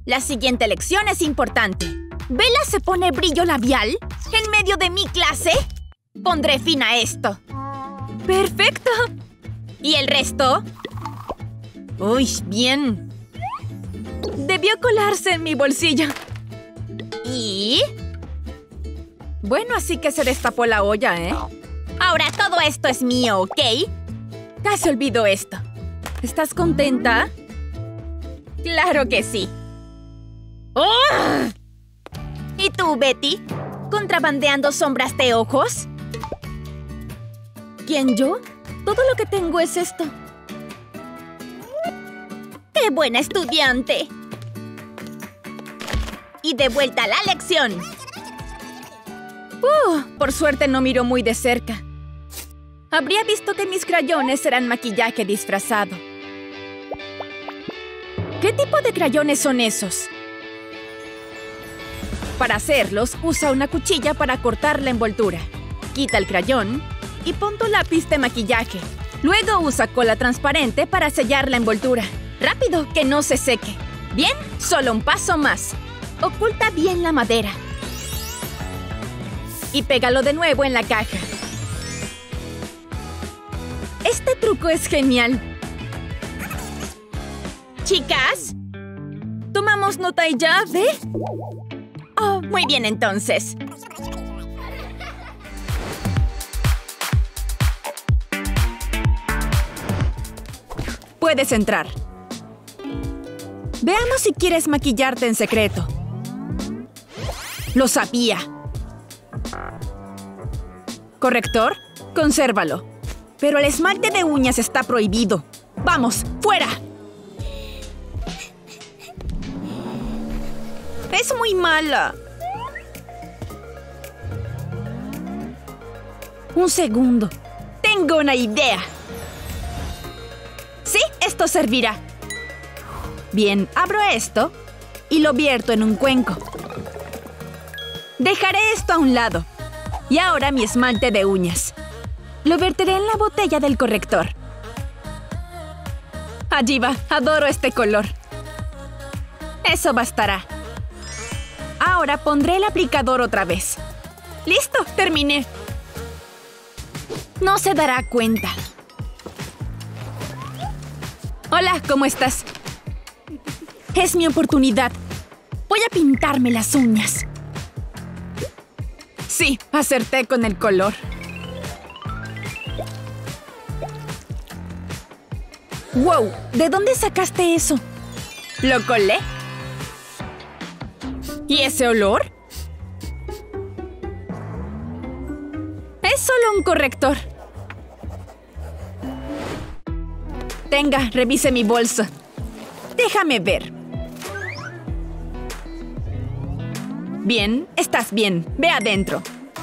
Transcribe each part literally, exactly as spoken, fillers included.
La siguiente lección es importante. ¿Bella se pone brillo labial en medio de mi clase? Pondré fin a esto. ¡Perfecto! ¿Y el resto? ¡Uy, bien! Debió colarse en mi bolsillo. ¿Y? Bueno, así que se destapó la olla, ¿eh? Ahora todo esto es mío, ¿ok? Casi olvidó esto. ¿Estás contenta? ¡Claro que sí! ¡Oh! ¿Y tú, Betty? ¿Contrabandeando sombras de ojos? ¿Quién, yo? Todo lo que tengo es esto. ¡Qué buena estudiante! Y de vuelta a la lección. Uh, por suerte no miro muy de cerca. Habría visto que mis crayones eran maquillaje disfrazado. ¿Qué tipo de crayones son esos? Para hacerlos, usa una cuchilla para cortar la envoltura. Quita el crayón y pon tu lápiz de maquillaje. Luego usa cola transparente para sellar la envoltura. ¡Rápido, que no se seque! Bien, solo un paso más. Oculta bien la madera. Y pégalo de nuevo en la caja. Este truco es genial. Chicas, ¿tomamos nota y ya, ve? Oh, muy bien entonces. Puedes entrar. Veamos si quieres maquillarte en secreto. Lo sabía. ¿Corrector? Consérvalo. Pero el esmalte de uñas está prohibido. ¡Vamos, fuera! Es muy mala. Un segundo. Tengo una idea. Sí, esto servirá. Bien, abro esto y lo vierto en un cuenco. Dejaré esto a un lado. Y ahora mi esmalte de uñas. Lo verteré en la botella del corrector. Allí va, adoro este color. Eso bastará. Ahora pondré el aplicador otra vez. ¡Listo! Terminé. No se dará cuenta. Hola, ¿cómo estás? Es mi oportunidad. Voy a pintarme las uñas. Sí, acerté con el color. ¡Wow! ¿De dónde sacaste eso? Lo colé. ¿Y ese olor? Es solo un corrector. Tenga, revise mi bolso. Déjame ver. Bien, estás bien. Ve adentro.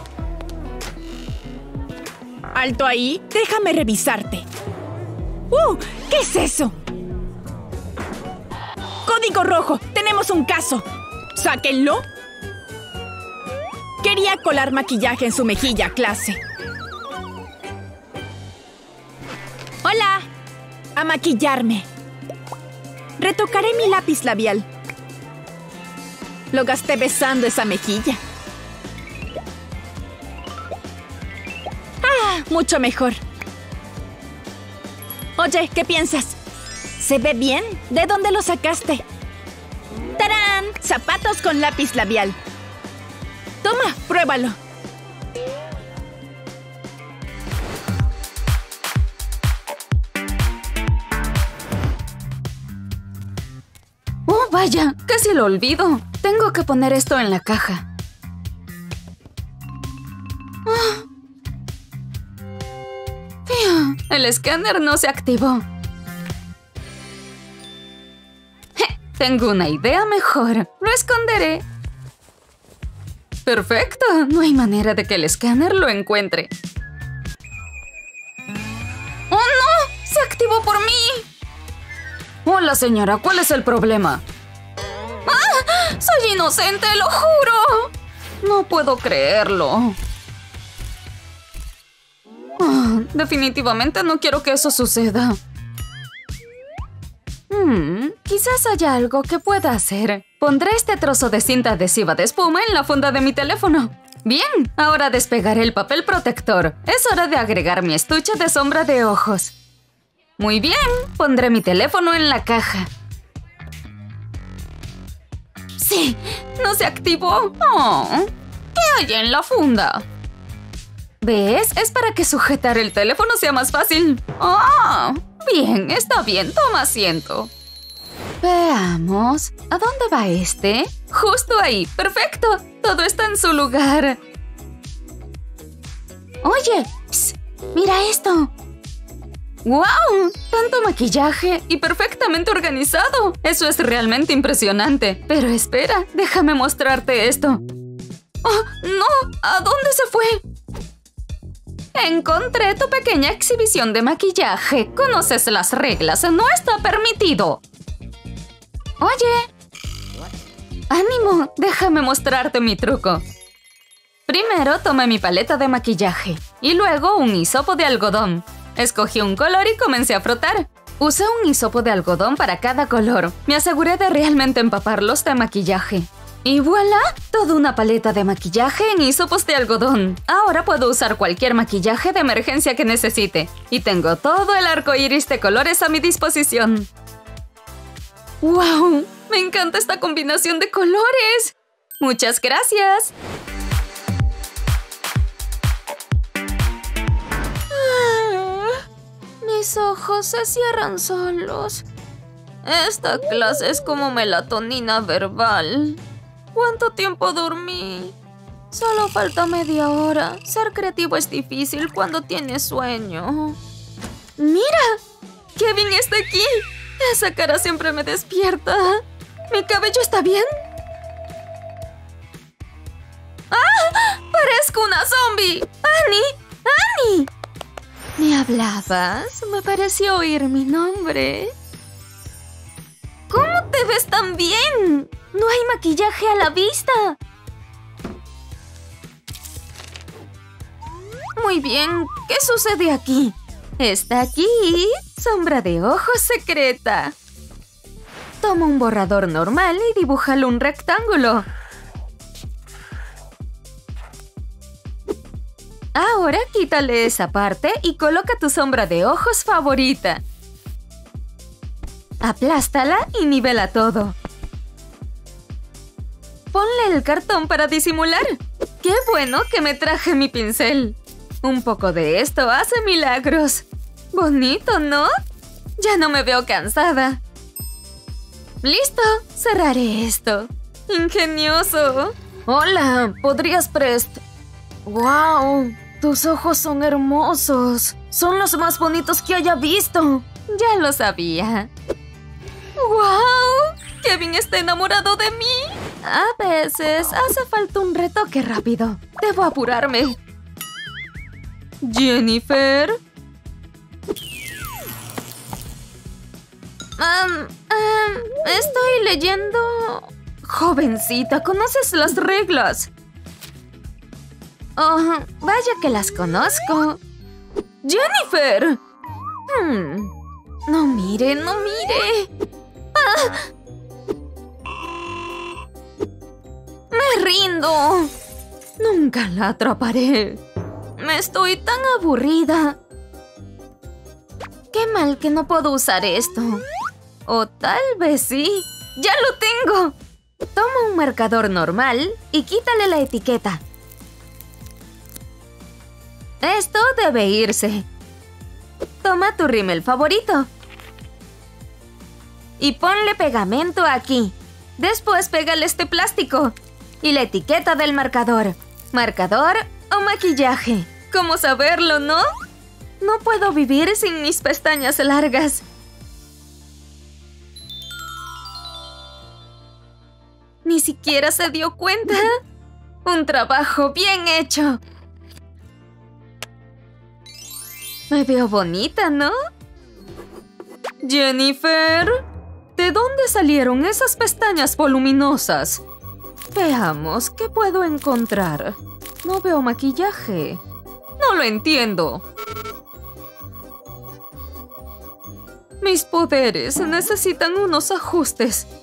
Alto ahí. Déjame revisarte. ¡Uh! ¿Qué es eso? ¡Código rojo! ¡Tenemos un caso! ¡Sáquenlo! Quería colar maquillaje en su mejilla, clase. ¡Hola! A maquillarme. Retocaré mi lápiz labial. Lo gasté besando esa mejilla. ¡Ah! Mucho mejor. Oye, ¿qué piensas? ¿Se ve bien? ¿De dónde lo sacaste? ¡Tarán! Zapatos con lápiz labial. Toma, pruébalo. ¡Oh, vaya! Casi lo olvido. Tengo que poner esto en la caja. ¡Oh! ¡Fiu! El escáner no se activó. Je, tengo una idea mejor. Lo esconderé. ¡Perfecto! No hay manera de que el escáner lo encuentre. ¡Oh, no! ¡Se activó por mí! Hola, señora. ¿Cuál es el problema? ¡Ah! ¡Soy inocente, lo juro! No puedo creerlo. Oh, definitivamente no quiero que eso suceda. Hmm, quizás haya algo que pueda hacer. Pondré este trozo de cinta adhesiva de espuma en la funda de mi teléfono. Bien, ahora despegaré el papel protector. Es hora de agregar mi estuche de sombra de ojos. Muy bien, pondré mi teléfono en la caja. ¡Sí! ¡No se activó! Oh, ¿qué hay en la funda? ¿Ves? Es para que sujetar el teléfono sea más fácil. ¡Ah! Bien, está bien. Toma asiento. Veamos. ¿A dónde va este? Justo ahí. ¡Perfecto! Todo está en su lugar. Oye, pss, mira esto. ¡Wow! Tanto maquillaje y perfectamente organizado. Eso es realmente impresionante. Pero espera, déjame mostrarte esto. ¡Oh, no! ¿A dónde se fue? Encontré tu pequeña exhibición de maquillaje. Conoces las reglas. No está permitido. Oye. ¡Ánimo! Déjame mostrarte mi truco. Primero tomé mi paleta de maquillaje y luego un hisopo de algodón. Escogí un color y comencé a frotar. Usé un hisopo de algodón para cada color. Me aseguré de realmente empaparlos de maquillaje. Y ¡voilá! Toda una paleta de maquillaje en hisopos de algodón. Ahora puedo usar cualquier maquillaje de emergencia que necesite. Y tengo todo el arco iris de colores a mi disposición. ¡Wow! ¡Me encanta esta combinación de colores! ¡Muchas gracias! Mis ojos se cierran solos. Esta clase es como melatonina verbal. ¿Cuánto tiempo dormí? Solo falta media hora. Ser creativo es difícil cuando tienes sueño. ¡Mira! ¡Kevin está aquí! Esa cara siempre me despierta. ¿Mi cabello está bien? ¡Ah! ¡Parezco una zombie! ¡Annie! ¡Annie! ¿Me hablabas? Me pareció oír mi nombre. ¿Cómo te ves tan bien? No hay maquillaje a la vista. Muy bien, ¿qué sucede aquí? Está aquí. Sombra de ojos secreta. Toma un borrador normal y dibújale un rectángulo. Ahora quítale esa parte y coloca tu sombra de ojos favorita. Aplástala y nivela todo. Ponle el cartón para disimular. ¡Qué bueno que me traje mi pincel! Un poco de esto hace milagros. Bonito, ¿no? Ya no me veo cansada. ¡Listo! Cerraré esto. ¡Ingenioso! Hola, ¿podrías prest...? ¡Wow! Tus ojos son hermosos. Son los más bonitos que haya visto. Ya lo sabía. ¡Wow! Kevin está enamorado de mí. A veces hace falta un retoque rápido. Debo apurarme. Jennifer. Um, um, estoy leyendo... Jovencita, ¿conoces las reglas? Oh, vaya que las conozco. ¡Jennifer! Hmm. No mire, no mire. ¡Ah! ¡Me rindo! Nunca la atraparé. Me estoy tan aburrida. Qué mal que no puedo usar esto. O tal vez sí. ¡Ya lo tengo! Toma un marcador normal y quítale la etiqueta. Esto debe irse. Toma tu rímel favorito. Y ponle pegamento aquí. Después pégale este plástico. Y la etiqueta del marcador. ¿Marcador o maquillaje? ¿Cómo saberlo, no? No puedo vivir sin mis pestañas largas. Ni siquiera se dio cuenta. Un trabajo bien hecho. Me veo bonita, ¿no? Jennifer, ¿de dónde salieron esas pestañas voluminosas? Veamos, ¿qué puedo encontrar? No veo maquillaje. No lo entiendo. Mis poderes necesitan unos ajustes.